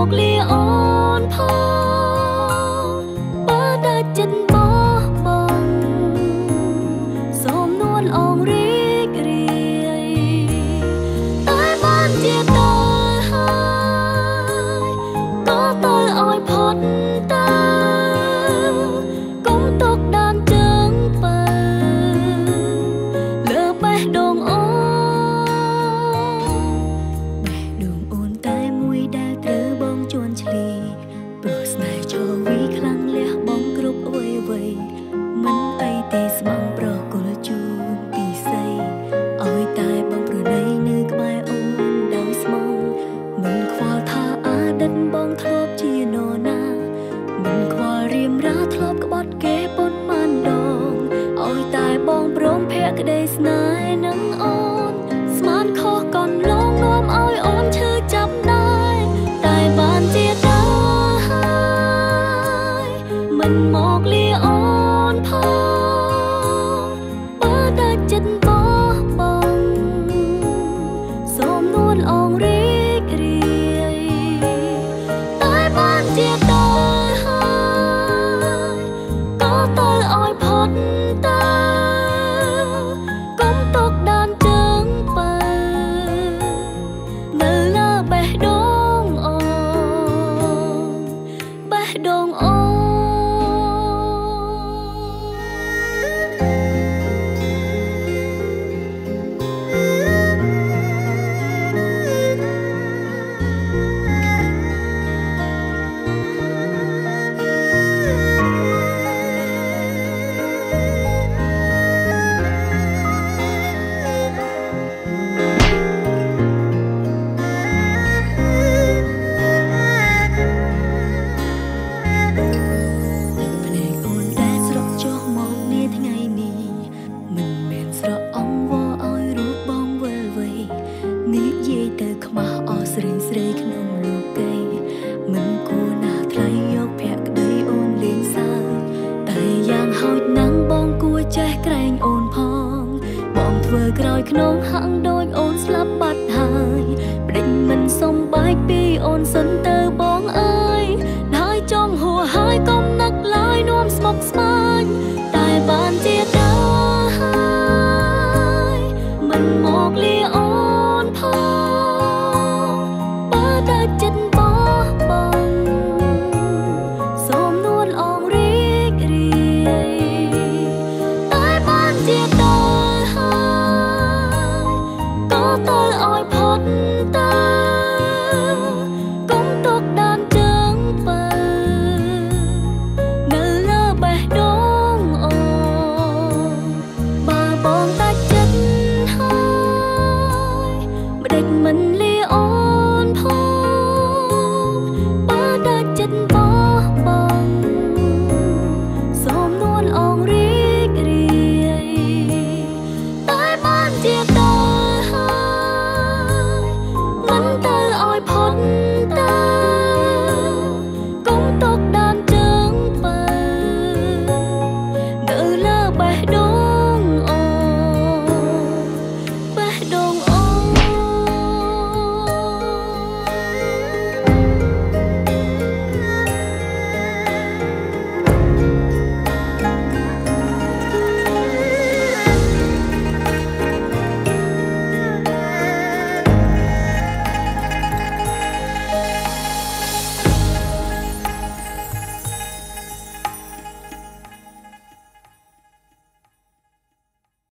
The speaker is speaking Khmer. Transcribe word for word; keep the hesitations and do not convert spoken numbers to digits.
មកលាអូនផងបើដាច់ចិត្តបោះបង់សូមនួនអងរីករាយតែបានជាតើហើយក៏តើឲ្យផុតតាកុំទុកដានជើងបើលើបេះដូងអូនបេះដូងអូនតែមួយដែលត្រូវបងជួនឆ្លៀព្រោះស្នេហ៍ចូលវីខ្លាំងលះបងគ្រប់អ្វីអ្វីមិនអីទេស្មងប្រគល់ជូនពីស័យឲ្យតែបងប្រណីនៅក្បែរអូនដោយស្មងមិនខ្វល់ថាអតីតបងធ្លាប់ជានរណាមិនខ្វល់រៀមរាធ្លាប់ក្បត់គេប៉ុន្មានដងឲ្យតែបងព្រមភក្តីស្នេហ៍នឹងអូនស្មានខុសកន់ឡងនាំឲ្យអូនឈឺចាប់ដែរតែបានជាតើហើយមិនមកលាអូនផងបើដាច់ចិត្តបោះបង់សូមនួនអងរីករាយតែបានជាតើហើយក៏តើឲ្យផុតតាកុំទុកដានជើងបើនៅលើបេះដូងអូនបេះដូងអូនស្រីស្រីក្នុងលោកីមិនគួរណាថ្លៃយកភក្តីអូនលេងសើតែយ៉ាងហោចណាំងបងគួរចេះក្រែងអូនផងបងធ្វើក្រោយខ្នងហាក់ដូចអូនស្លាប់បាត់ហើយប្តេជ្ញមិនសំបែកពីអូនសិនទៅបងអើយហើយចង់ហួរហើយកុំនឹកឡើយនាំស្មុគស្មាញតែបានជាតើហើយមិនមកលាអូនផងចិត្តបោះបង់សូមនួនអងរីករាយតែបានជាតើហើយក៏តើឲ្យផុតតាកុំទុកដានជើងបើនៅលើបេះដូងអូនបើបងដាច់ចិត្តហើយម្ដេចមិនលាអូនផងចិត្តបោះបង់សូមនួនអងរីករាយតែបានជា